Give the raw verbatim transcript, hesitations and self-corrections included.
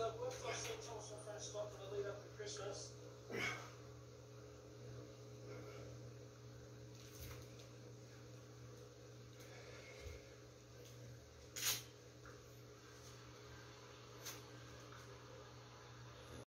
So, what's our Saint Thomas and French spot for the lead up to Christmas?